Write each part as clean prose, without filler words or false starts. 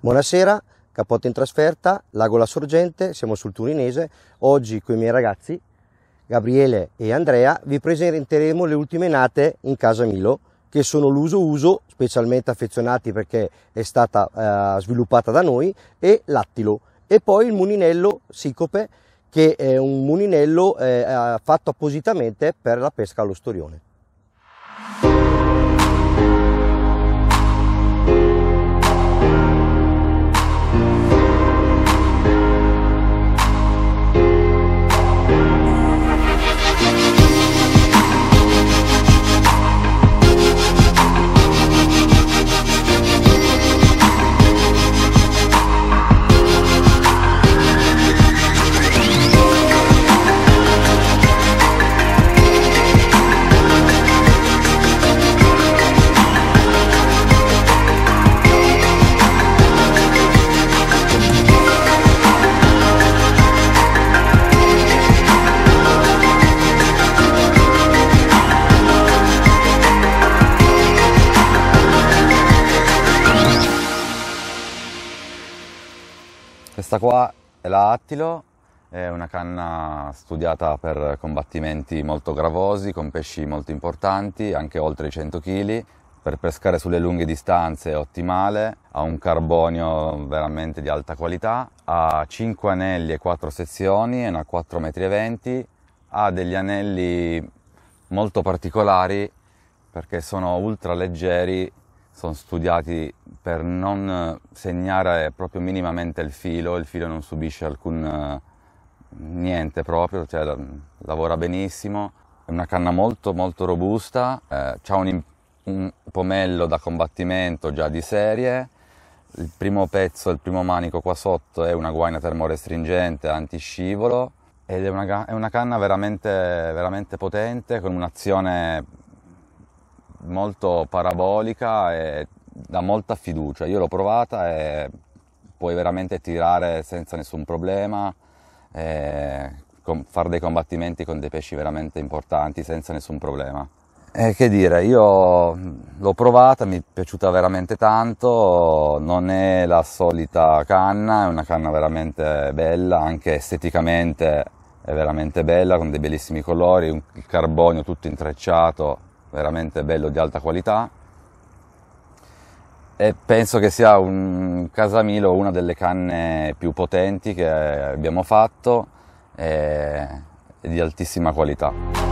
Buonasera, Capote in trasferta, Lago La Sorgente, siamo sul Turinese. Oggi con i miei ragazzi, Gabriele e Andrea, vi presenteremo le ultime nate in casa Milo, che sono l'Uso, specialmente affezionati perché è stata sviluppata da noi, e l'Attilo, e poi il muninello Sicope, che è un muninello fatto appositamente per la pesca allo storione. Questa qua è la Attilo, è una canna studiata per combattimenti molto gravosi, con pesci molto importanti, anche oltre i 100 kg. Per pescare sulle lunghe distanze è ottimale, ha un carbonio veramente di alta qualità, ha 5 anelli e 4 sezioni, è una 4,20 m, ha degli anelli molto particolari perché sono ultra leggeri, sono studiati per non segnare proprio minimamente il filo non subisce niente proprio, cioè lavora benissimo, è una canna molto robusta, ha un pomello da combattimento già di serie, il primo pezzo, il primo manico qua sotto è una guaina termorestringente antiscivolo ed è una canna veramente potente, con un'azione molto parabolica e dà molta fiducia. Io l'ho provata e puoi veramente tirare senza nessun problema, fare dei combattimenti con dei pesci veramente importanti senza nessun problema. Che dire, io l'ho provata, mi è piaciuta veramente tanto, non è la solita canna, è una canna veramente bella, anche esteticamente è veramente bella, con dei bellissimi colori, il carbonio tutto intrecciato, veramente bello, di alta qualità, e penso che sia Casa Milo una delle canne più potenti che abbiamo fatto e di altissima qualità.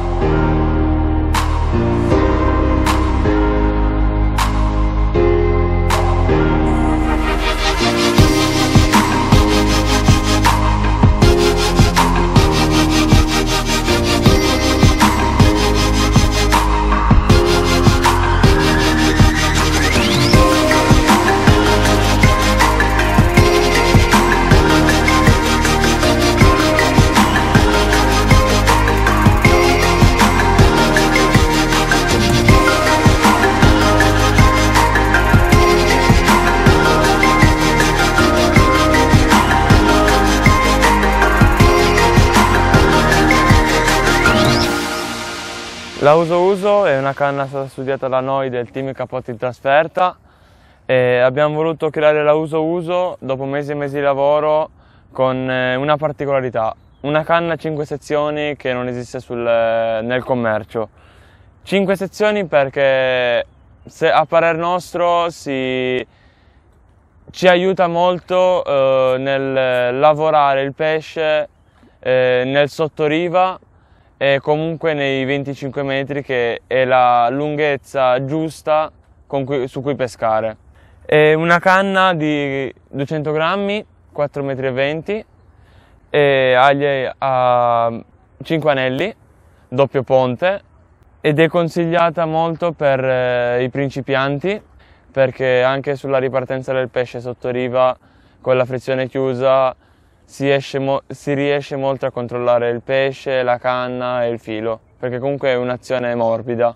La Uso è una canna stata studiata da noi del team Capote in trasferta e abbiamo voluto creare la Uso dopo mesi e mesi di lavoro con una particolarità, una canna a 5 sezioni che non esiste nel commercio. 5 sezioni perché a parer nostro ci aiuta molto nel lavorare il pesce nel sottoriva e comunque nei 25 metri, che è la lunghezza giusta su cui pescare. È una canna di 200 grammi, 4,20 m, e ha 5 anelli, doppio ponte, ed è consigliata molto per i principianti, perché anche sulla ripartenza del pesce sottoriva con la frizione chiusa si riesce molto a controllare il pesce, la canna e il filo, perché comunque è un'azione morbida.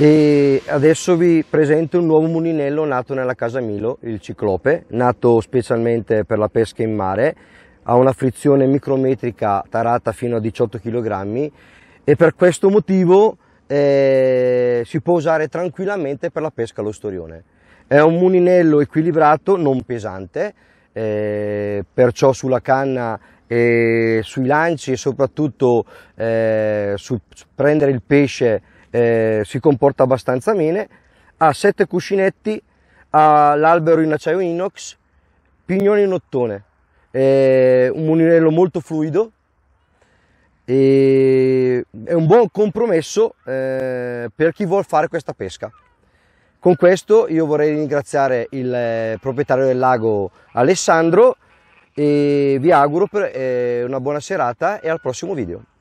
E adesso vi presento un nuovo mulinello nato nella casa Milo, il Ciclope, nato specialmente per la pesca in mare, ha una frizione micrometrica tarata fino a 18 kg e per questo motivo si può usare tranquillamente per la pesca allo storione. È un mulinello equilibrato, non pesante, perciò sulla canna sui lanci e soprattutto su prendere il pesce si comporta abbastanza bene. Ha 7 cuscinetti, ha l'albero in acciaio inox, pignoni in ottone, un mulinello molto fluido e è un buon compromesso per chi vuol fare questa pesca. Con questo io vorrei ringraziare il proprietario del lago Alessandro e vi auguro una buona serata e al prossimo video.